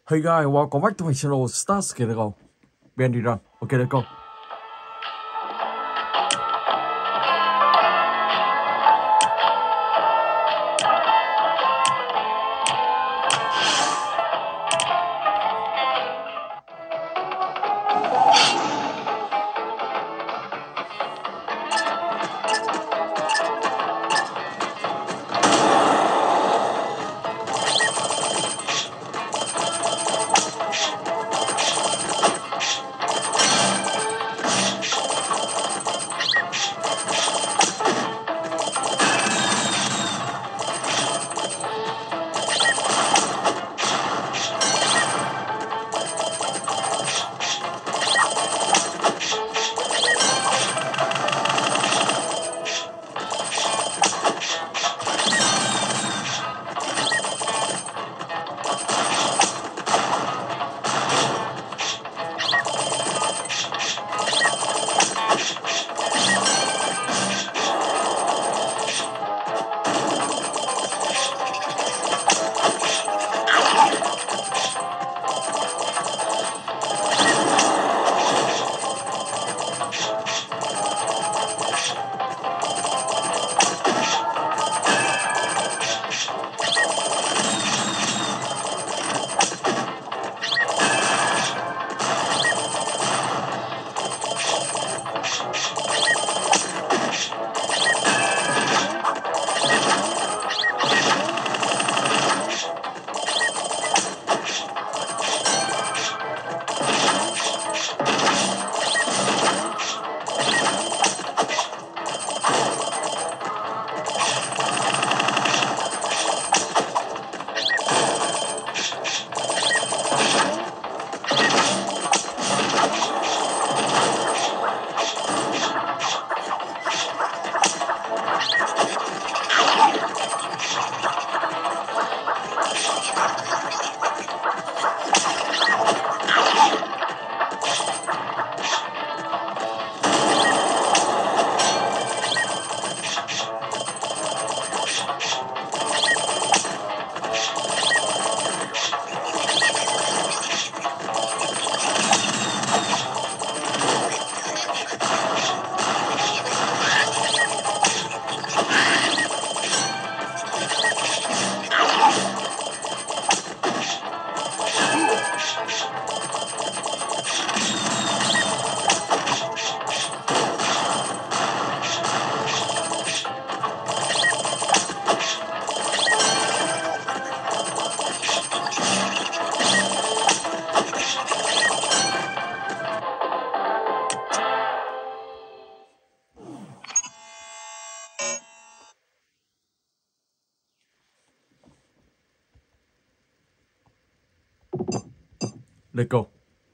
Hey guys, welcome back to my channel. Stars Go. Bendy run. Okay, let's go. Let's go.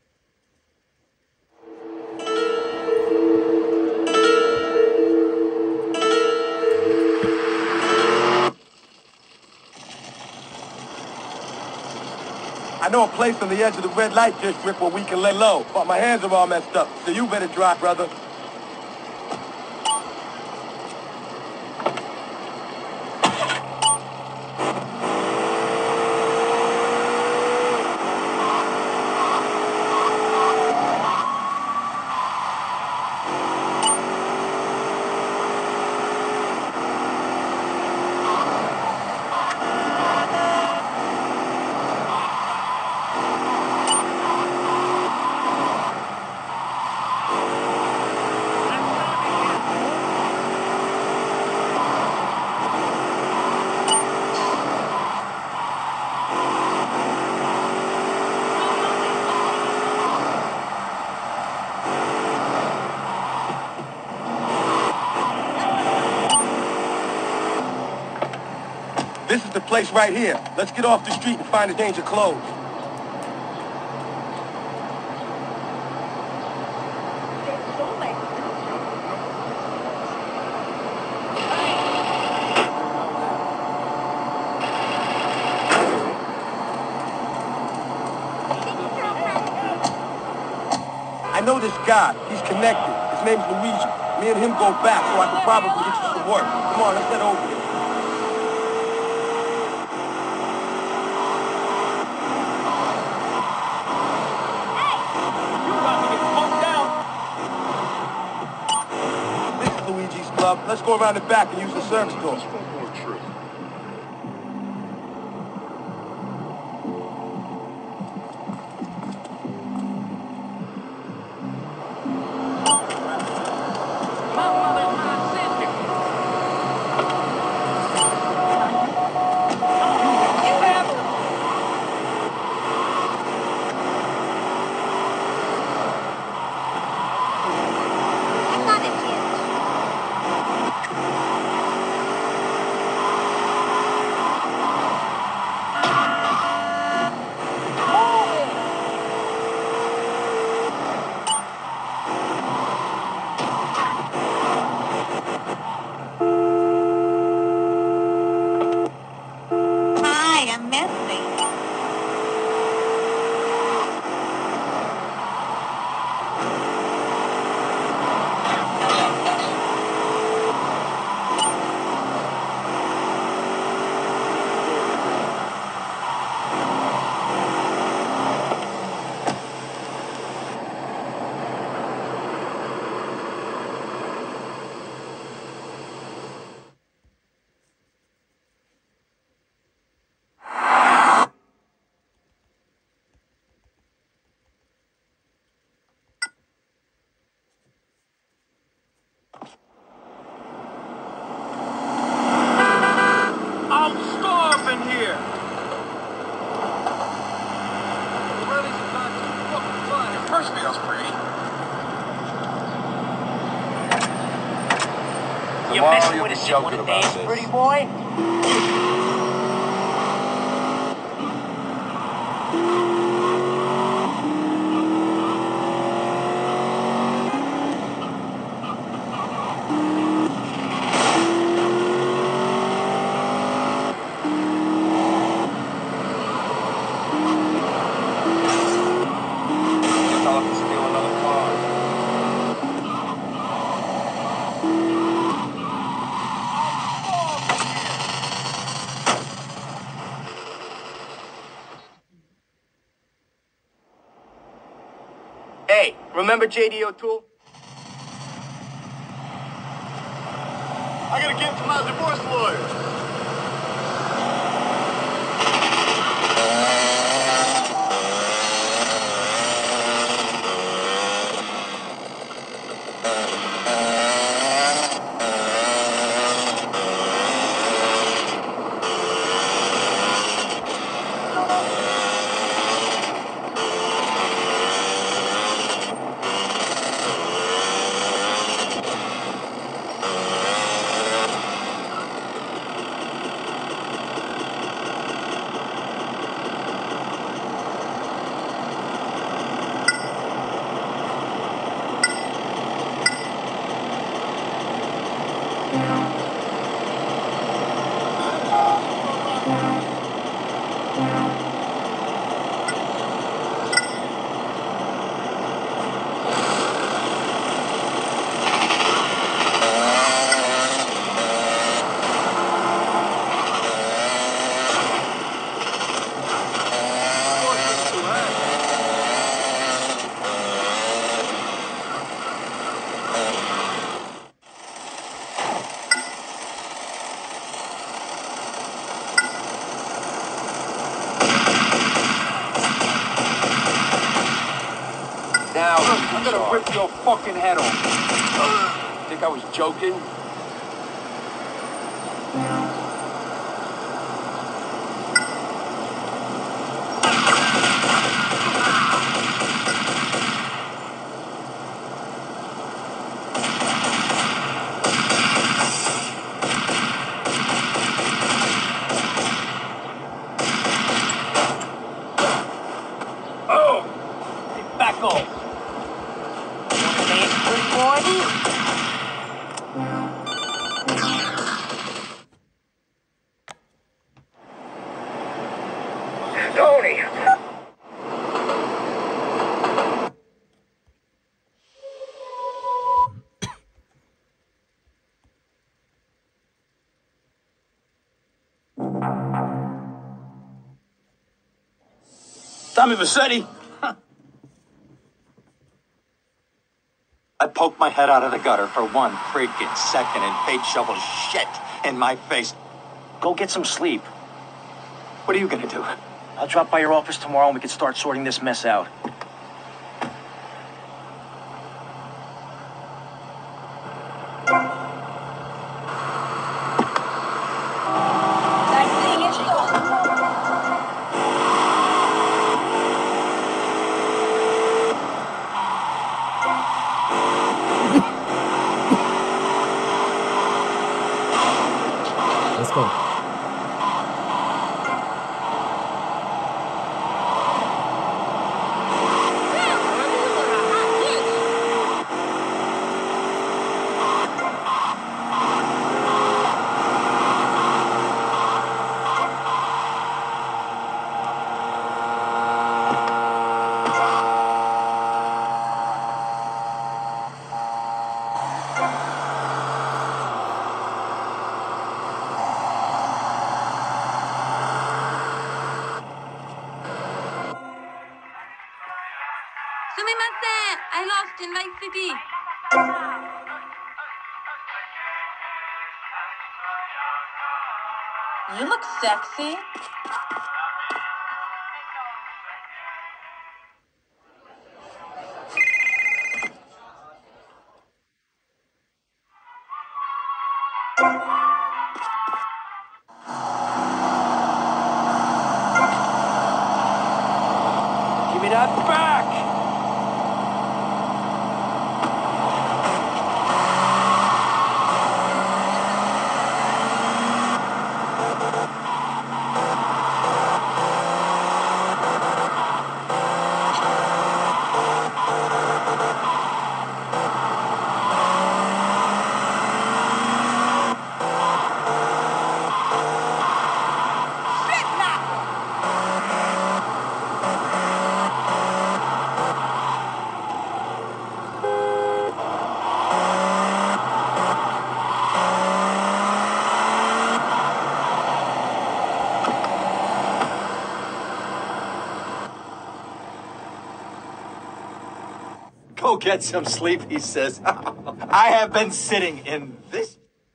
I know a place on the edge of the red light district where we can lay low, but my hands are all messed up, so you better drive, brother. This is the place right here. Let's get off the street and find a change of clothes. I know this guy. He's connected. His name's Luigi. Me and him go back, so I can probably get you some work. Come on, let's head over there. Let's go around the back and use the service door. Hi, I'm Messi. I'm starving here! Your first meal's pretty. You messing with a simple dance, pretty boy? Hey, remember J.D. O'Toole? I gotta get to my divorce lawyer. Now, I'm gonna rip your fucking head off. Think I was joking? Back off. Wanna dance, pretty boy? Tony! Tommy Vercetti? I poke my head out of the gutter for 1 freaking second and fate shovel shit in my face. Go get some sleep. What are you gonna do? I'll drop by your office tomorrow and we can start sorting this mess out. Let's go. I lost in Vice City. You look sexy. Give me that back! Go get some sleep, he says. I have been sitting in this.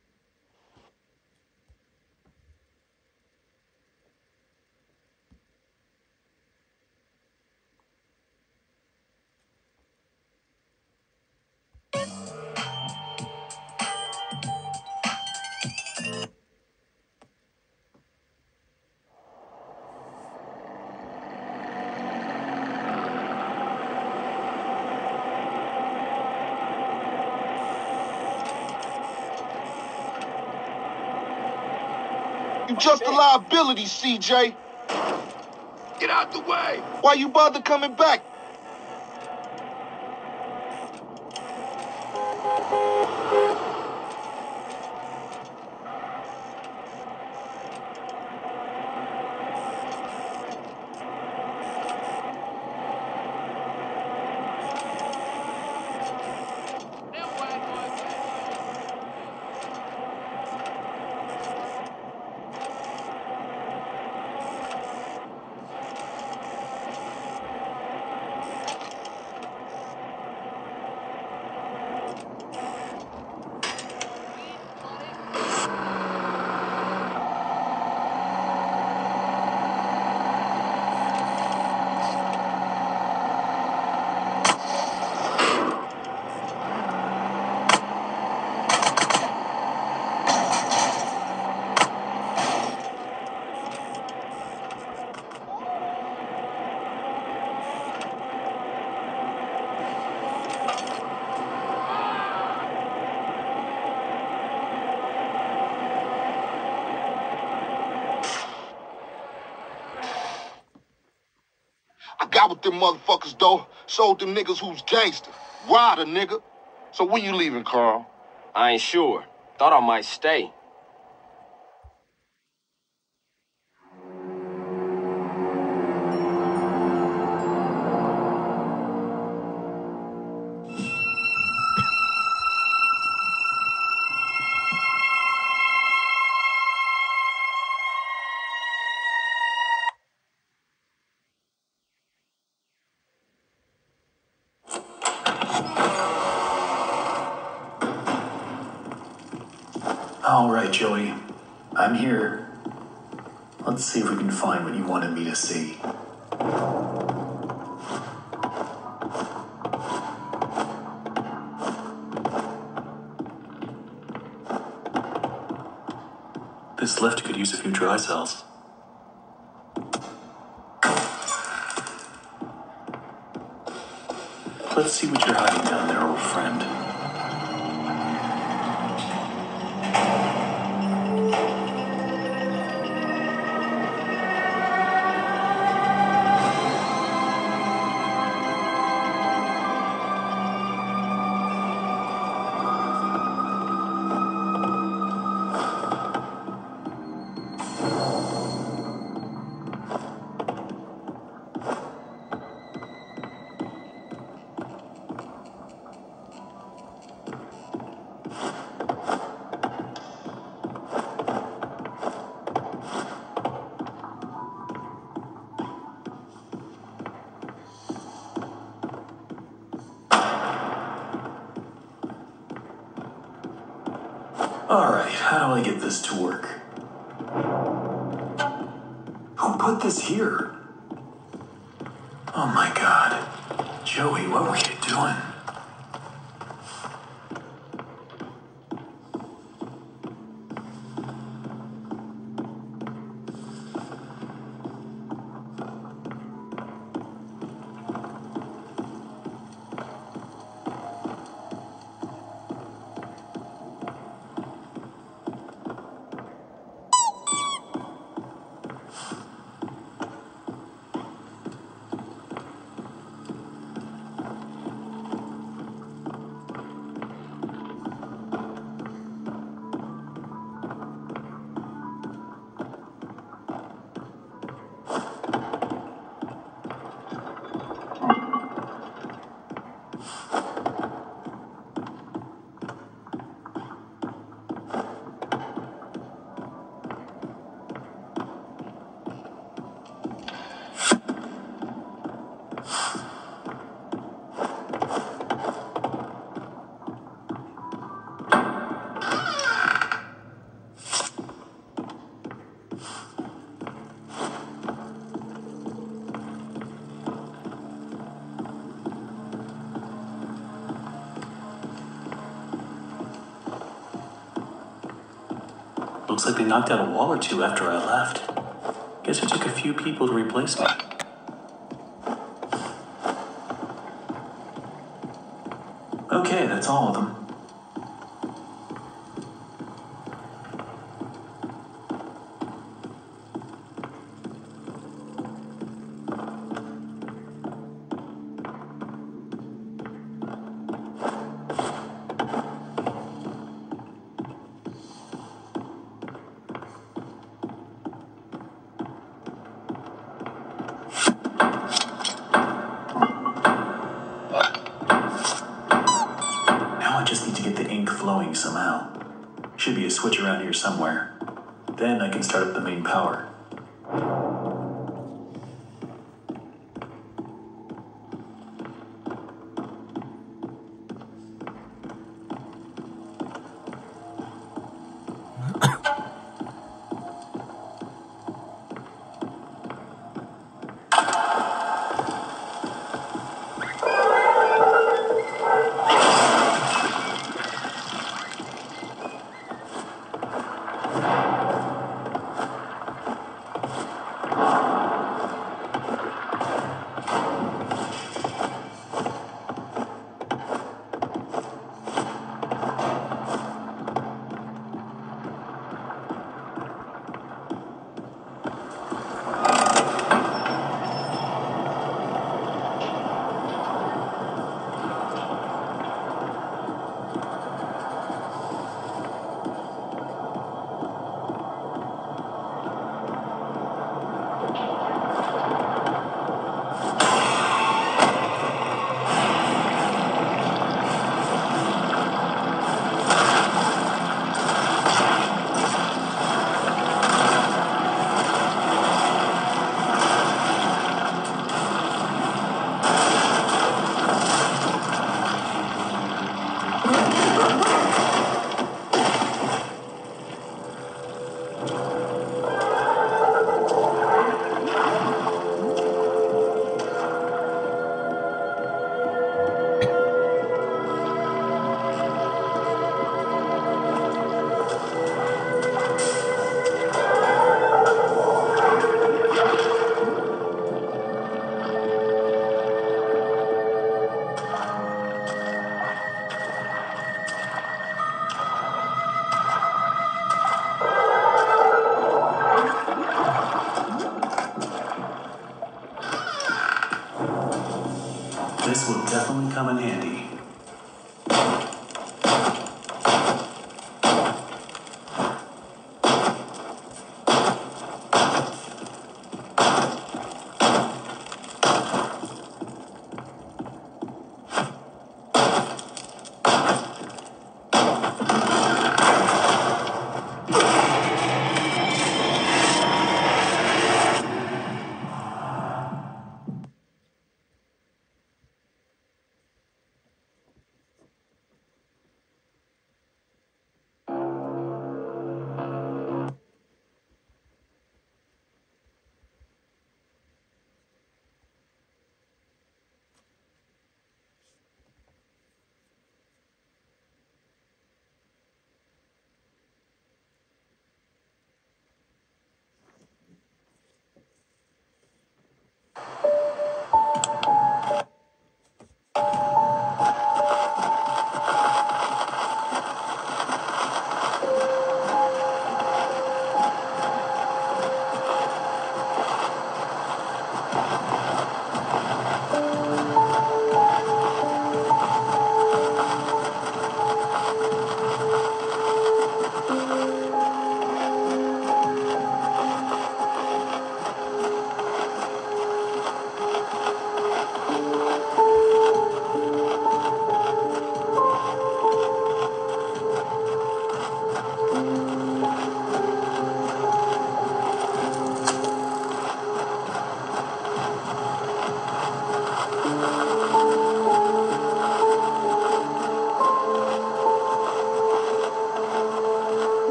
You just a liability, CJ. Get out the way! Why you bother coming back? I got with them motherfuckers, though. Showed them niggas who's gangster. Rider, nigga. So when you leaving, Carl? I ain't sure. Thought I might stay. All right, Joey. I'm here. Let's see if we can find what you wanted me to see. This lift could use a few dry cells. Let's see what you're hiding down there, old friend. Alright, how do I get this to work? Who put this here? Oh my god. Joey, what were you doing? Looks like they knocked out a wall or two after I left. Guess it took a few people to replace me. Okay, that's all of them. Flowing somehow. Should be a switch around here somewhere. Then I can start up the main power. This will definitely come in handy.